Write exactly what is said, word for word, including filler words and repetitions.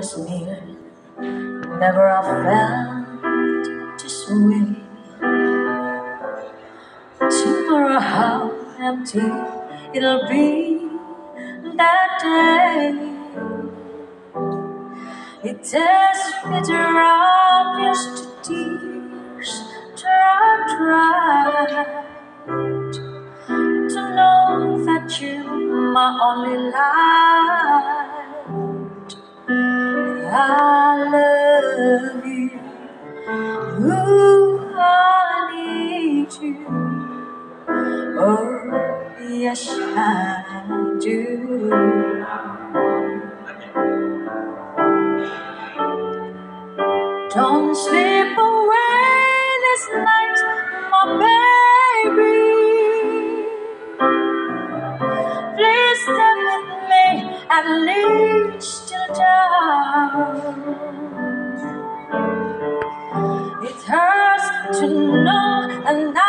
was near, never I felt this way. Tomorrow how empty it'll be that day. It is bitter obvious to tears dry, dry to know that you're my only light. I love you, ooh, I need you, oh yes I do. Don't slip away this night, my baby. Please stay with me at least till dawn. It hurts to know, and